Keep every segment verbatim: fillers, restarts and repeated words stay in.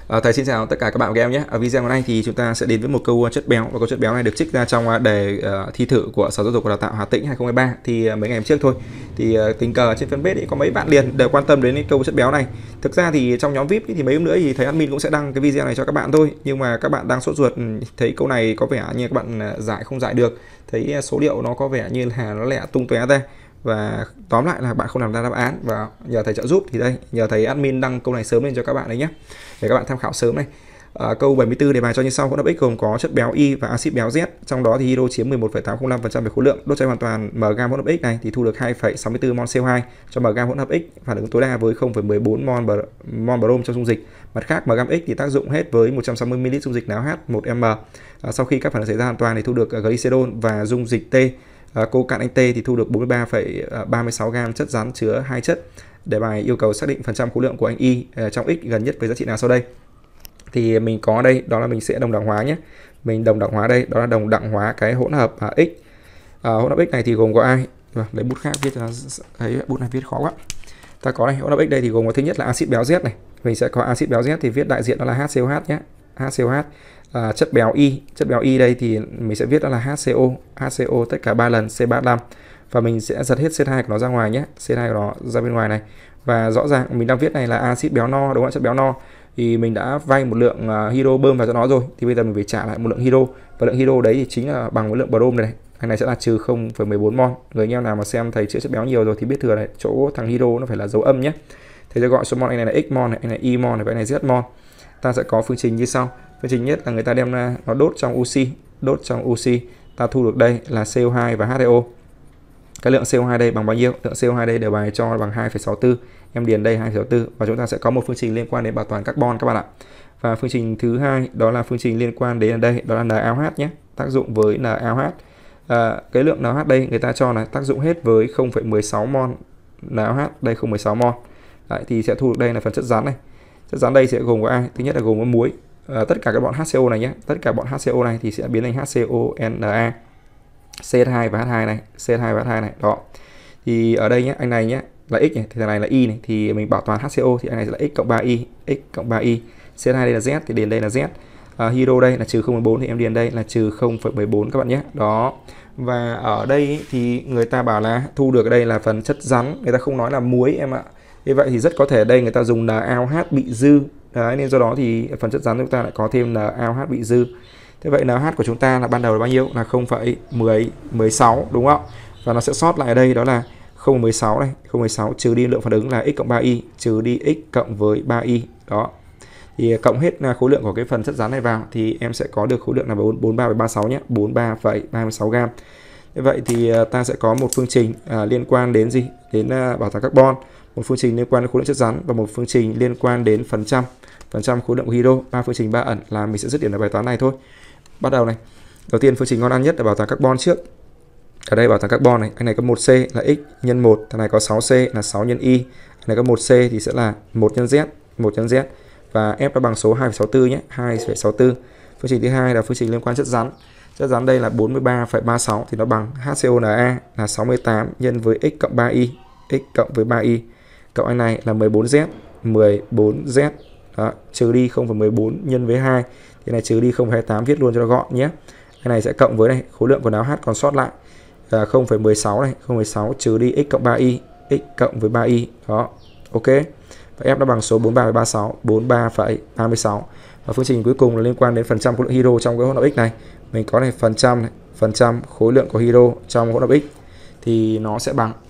À, thầy xin chào tất cả các bạn và các em nhé. Ở video hôm nay thì chúng ta sẽ đến với một câu chất béo, và câu chất béo này được trích ra trong đề uh, thi thử của Sở Giáo dục và Đào tạo Hà Tĩnh hai không hai ba. Thì uh, mấy ngày hôm trước thôi thì uh, tình cờ trên fanpage ấy có mấy bạn liền đều quan tâm đến cái câu chất béo này. Thực ra thì trong nhóm vê i pê thì mấy hôm nữa thì thầy admin cũng sẽ đăng cái video này cho các bạn thôi, nhưng mà các bạn đang sốt ruột thấy câu này có vẻ như các bạn giải không giải được, thấy số liệu nó có vẻ như là nó lẹ tung tóe ra, và tóm lại là bạn không làm ra đáp án và nhờ thầy trợ giúp. Thì đây, nhờ thầy admin đăng câu này sớm lên cho các bạn đấy nhé, để các bạn tham khảo sớm này. À, câu bảy mươi tư đề bài cho như sau: hỗn hợp X gồm có chất béo Y và axit béo Z, trong đó thì hydro chiếm mười một phẩy tám không năm phần trăm về khối lượng. Đốt cháy hoàn toàn m gam hỗn hợp X này thì thu được hai phẩy sáu mươi tư mol C O hai cho m gam hỗn hợp X, phản ứng tối đa với không phẩy mười bốn mol mol brom trong dung dịch. Mặt khác, m gam X thì tác dụng hết với một trăm sáu mươi mi li lít dung dịch NaOH một m. À, sau khi các phản ứng xảy ra hoàn toàn thì thu được glycerol và dung dịch T. À, cô cạn anh T thì thu được bốn mươi ba phẩy ba mươi sáu gam chất rắn chứa hai chất. Đề bài yêu cầu xác định phần trăm khối lượng của anh Y uh, trong X gần nhất với giá trị nào sau đây. Thì mình có đây, đó là mình sẽ đồng đẳng hóa nhé. Mình đồng đẳng hóa đây, đó là đồng đẳng hóa cái hỗn hợp uh, X. Uh, hỗn hợp X này thì gồm có ai? Rồi, lấy bút khác viết cho nó, thấy bút này viết khó quá. Ta có đây, hỗn hợp X đây thì gồm có thứ nhất là axit béo Z này. Mình sẽ có axit béo Z thì viết đại diện đó là HCOH nhé. HCOH. À, chất béo Y, chất béo Y đây thì mình sẽ viết đó là HCO, HCO tất cả ba lần C ba mươi lăm, và mình sẽ giật hết C hai của nó ra ngoài nhé, C hai của nó ra bên ngoài này. Và rõ ràng mình đang viết này là axit béo no, đúng không? Chất béo no thì mình đã vay một lượng uh, hydro bơm vào cho nó rồi, thì bây giờ mình phải trả lại một lượng hydro, và lượng hydro đấy thì chính là bằng với lượng brom này, này. Cái này sẽ là trừ không phẩy mười bốn mol. Người anh em nào mà xem thầy chữa chất béo nhiều rồi thì biết thừa này, chỗ thằng hydro nó phải là dấu âm nhé. Thầy sẽ gọi số mol, anh này là x mol này, anh này y mol này, và anh này z mol. Ta sẽ có phương trình như sau. Phương trình nhất là người ta đem ra nó đốt trong oxy, đốt trong oxy, ta thu được đây là C O hai và H hai O. Cái lượng C O hai đây bằng bao nhiêu? Lượng C O hai đây đều bài cho bằng hai phẩy sáu mươi tư. Em điền đây hai phẩy sáu mươi tư, và chúng ta sẽ có một phương trình liên quan đến bảo toàn carbon các bạn ạ. Và phương trình thứ hai đó là phương trình liên quan đến đây, đó là NaOH nhé, tác dụng với NaOH. À, cái lượng NaOH đây người ta cho là tác dụng hết với không phẩy mười sáu mol NaOH, đây không phẩy mười sáu mol. Đấy, thì sẽ thu được đây là phần chất rắn này. Chất rắn đây sẽ gồm có ai? Thứ nhất là gồm có muối. À, tất cả các bọn HCO này nhé, tất cả bọn HCO này thì sẽ biến thành HCONa, C hai và H hai này, C hai và H hai này. Đó. Thì ở đây nhé, anh này nhé là X này, thì thằng này là Y này, thì mình bảo toàn HCO thì anh này sẽ là X cộng ba Y, X cộng ba Y. C hai đây là Z thì điền đây là Z. À, hydro đây là trừ không phẩy mười bốn thì em điền đây là trừ không phẩy mười bốn các bạn nhé. Đó. Và ở đây thì người ta bảo là thu được ở đây là phần chất rắn, người ta không nói là muối em ạ. Như vậy thì rất có thể ở đây người ta dùng NaOH bị dư. Đấy, nên do đó thì phần chất rắn chúng ta lại có thêm NaOH bị dư. Thế vậy NaOH của chúng ta là ban đầu là bao nhiêu? Là không phẩy mười sáu đúng không? Và nó sẽ sót lại ở đây đó là không phẩy mười sáu này, không phẩy mười sáu trừ đi lượng phản ứng là x cộng ba y, trừ đi x cộng với ba y. Đó. Thì cộng hết khối lượng của cái phần chất rắn này vào thì em sẽ có được khối lượng là bốn mươi ba phẩy ba mươi sáu nhé, bốn mươi ba phẩy ba mươi sáu gam. Như vậy thì ta sẽ có một phương trình à, liên quan đến gì? Đến uh, bảo toàn carbon, một phương trình liên quan đến khối lượng chất rắn, và một phương trình liên quan đến phần trăm, phần trăm khối lượng của hydro. Ba phương trình ba ẩn là mình sẽ dứt điểm ở bài toán này thôi. Bắt đầu này. Đầu tiên phương trình ngon ăn nhất là bảo toàn carbon trước. Ở đây bảo toàn carbon này, anh này có một C là x nhân một, thằng này có sáu C là sáu nhân y, anh này có một C thì sẽ là một nhân Z, một nhân Z, và F nó bằng số hai phẩy sáu mươi tư nhé, hai phẩy sáu mươi tư. Phương trình thứ hai là phương trình liên quan chất rắn. Chất rắn đây là bốn mươi ba phẩy ba mươi sáu thì nó bằng HCONa là sáu mươi tám nhân với x cộng ba y, x cộng với ba y, cộng anh này là mười bốn Z, mười bốn Z. Đó, trừ đi không phẩy mười bốn nhân với hai thì này trừ đi không phẩy hai mươi tám, viết luôn cho nó gọn nhé. Cái này sẽ cộng với này, khối lượng của NaOH còn sót lại là không phẩy mười sáu này, không phẩy mười sáu trừ đi x cộng ba y, x cộng với ba y. Đó. Ok. Và F nó bằng số bốn mươi ba phẩy ba mươi sáu, bốn mươi ba phẩy ba mươi sáu. Và phương trình cuối cùng là liên quan đến phần trăm khối lượng hydro trong cái hỗn hợp X này. Mình có này phần trăm này, phần trăm khối lượng của hydro trong hỗn hợp X thì nó sẽ bằng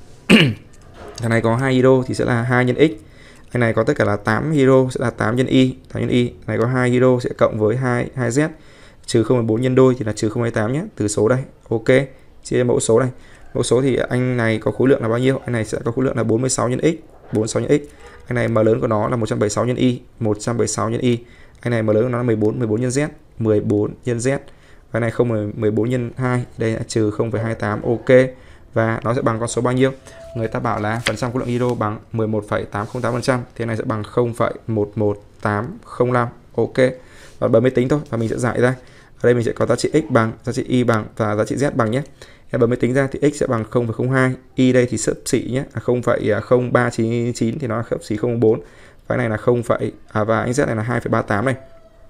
thằng này có hai hydro thì sẽ là hai nhân x. Anh này có tất cả là tám hydro sẽ là tám nhân y, tám nhân y. Anh này có hai hydro sẽ cộng với hai, hai Z, trừ không phẩy bốn nhân đôi thì là trừ không phẩy hai mươi tám nhé, từ số đây. Ok, chia mẫu số này. Mẫu số thì anh này có khối lượng là bao nhiêu? Anh này sẽ có khối lượng là bốn mươi sáu nhân x, bốn mươi sáu nhân x. Anh này m lớn của nó là một trăm bảy mươi sáu nhân y, một trăm bảy mươi sáu nhân y. Anh này m lớn của nó là mười bốn, mười bốn nhân Z, mười bốn nhân Z. Và anh này không mười bốn nhân hai, đây là trừ không phẩy hai mươi tám. Ok. Và nó sẽ bằng con số bao nhiêu? Người ta bảo là phần trăm khối lượng hydro bằng mười một phẩy tám không tám phần trăm, thế này sẽ bằng không phẩy một một tám không năm. Ok. Và bấm máy tính thôi và mình sẽ giải ra. Ở đây mình sẽ có giá trị x bằng, giá trị y bằng và giá trị z bằng nhé. Em bấm máy tính ra thì x sẽ bằng không phẩy không hai, y đây thì xấp xỉ nhé, không phẩy không ba chín chín thì nó xấp xỉ không phẩy bốn, cái này là không phẩy à, và anh Z này là hai phẩy ba tám này.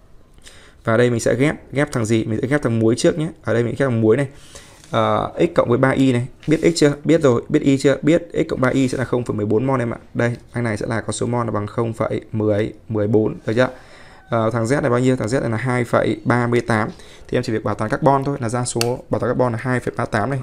Và đây mình sẽ ghép ghép thằng gì? Mình sẽ ghép thằng muối trước nhé. Ở đây mình ghép thằng muối này. Uh, x cộng với ba y này, biết x chưa? Biết rồi, biết y chưa? Biết x cộng ba y sẽ là không phẩy mười bốn mol em ạ. Đây, anh này sẽ là có số mol là bằng không phẩy mười bốn, được chưa? Uh, thằng Z này bao nhiêu? Thằng Z này là hai phẩy ba mươi tám. Thì em chỉ việc bảo toàn carbon thôi, là ra số bảo toàn carbon là hai phẩy ba mươi tám này.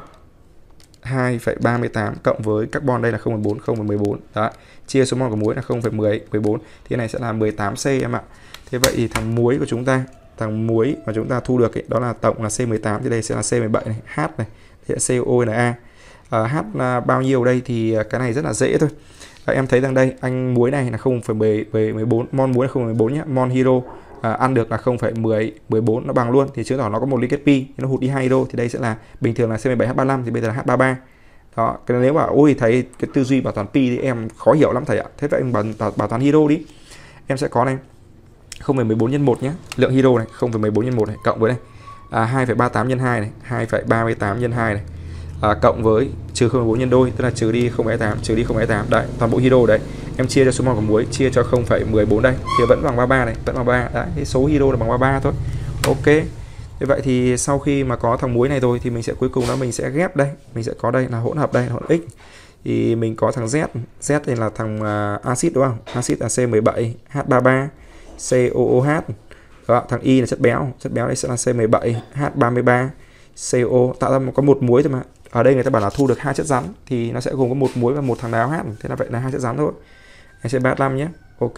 hai phẩy ba mươi tám cộng với carbon đây là không phẩy bốn, không phẩy mười bốn. Đó. Chia số mol của muối là không phẩy mười bốn. Thì cái này sẽ là mười tám C em ạ. Thế vậy thì thằng muối của chúng ta, thằng muối mà chúng ta thu được ấy, đó là tổng là C mười tám, thì đây sẽ là C mười bảy này, H này, thì C O N A. À, H là bao nhiêu đây thì cái này rất là dễ thôi. À, em thấy rằng đây anh muối này là không phẩy mười bốn, mol muối là không phẩy mười bốn nhé, mol hydro à, ăn được là không phẩy mười bốn, nó bằng luôn, thì chứng tỏ nó có một liên kết pi, nó hụt đi hai hydro, thì đây sẽ là bình thường là C mười bảy H ba mươi lăm, thì bây giờ là H ba mươi ba. Đó, cái nếu mà ôi thầy cái tư duy bảo toàn pi thì em khó hiểu lắm thầy ạ. Thế vậy em bảo, bảo, bảo toàn hydro đi. Em sẽ có này không phẩy mười bốn nhân một nhé, lượng hydro này không phẩy mười bốn nhân một này cộng với này à, hai phẩy ba mươi tám nhân hai này, hai phẩy ba mươi tám nhân hai này à, cộng với trừ không phẩy bốn nhân đôi, tức là trừ đi không phẩy tám, trừ đi không phẩy tám. Đấy, toàn bộ hydro đấy. Em chia cho số mol của muối, chia cho không phẩy mười bốn đây thì vẫn bằng ba mươi ba này, vẫn bằng ba mươi ba. Đấy, cái số hydro là bằng ba mươi ba thôi. Ok. Như vậy thì sau khi mà có thằng muối này rồi thì mình sẽ cuối cùng là mình sẽ ghép đây, mình sẽ có đây là hỗn hợp đây, hỗn x. Thì mình có thằng Z, Z đây là thằng uh, axit đúng không? Axit là C mười bảy H ba mươi ba C O O H. Đó, thằng Y là chất béo, chất béo đây sẽ là C mười bảy H ba mươi ba C O, tạo ra có một muối thôi mà. Ở đây người ta bảo là thu được hai chất rắn thì nó sẽ gồm có một muối và một thằng đá H, thế là vậy là hai chất rắn thôi. Anh sẽ ba mươi lăm nhé. Ok.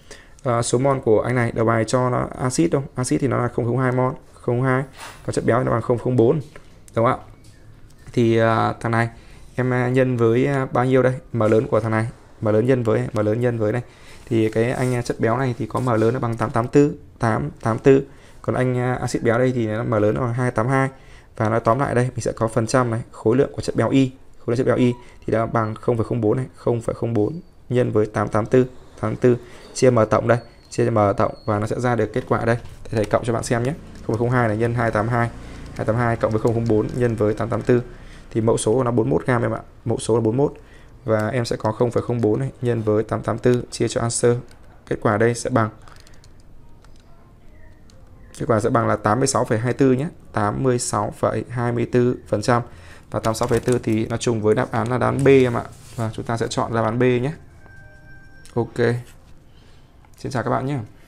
À, số mol của anh này đầu bài cho nó axit đâu? Axit thì nó là không phẩy không hai mol, không phẩy không hai. Còn chất béo thì nó bằng không phẩy không bốn. Đúng không ạ? Thì uh, thằng này em nhân với uh, bao nhiêu đây? M lớn của thằng này, M lớn nhân với M lớn nhân với này. Thì cái anh chất béo này thì có M lớn nó bằng tám trăm tám mươi tư, tám trăm tám mươi tư. Còn anh uh, axit béo đây thì nó M lớn nó bằng hai trăm tám mươi hai. Và nói tóm lại đây mình sẽ có phần trăm này, khối lượng của chất béo Y, khối lượng chất béo Y thì nó bằng không phẩy không bốn này, không phẩy không bốn nhân với tám trăm tám mươi tư, tám trăm tám mươi tư chia M tổng đây, chia cho M tổng và nó sẽ ra được kết quả đây. Để thầy cộng cho bạn xem nhé. không phẩy không hai này nhân hai trăm tám mươi hai, hai trăm tám mươi hai cộng với không phẩy không bốn nhân với tám trăm tám mươi tư thì mẫu số của nó bốn mươi mốt gam em ạ. Mẫu số là bốn mươi mốt và em sẽ có không phẩy không bốn này nhân với tám trăm tám mươi tư chia cho answer. Kết quả đây sẽ bằng Kết quả sẽ bằng là tám mươi sáu phẩy hai mươi tư nhé, tám mươi sáu phẩy hai mươi tư phần trăm. Và tám mươi sáu phẩy bốn thì nó trùng với đáp án là đáp án B em ạ. Và chúng ta sẽ chọn đáp án B nhé. Ok. Xin chào các bạn nhé.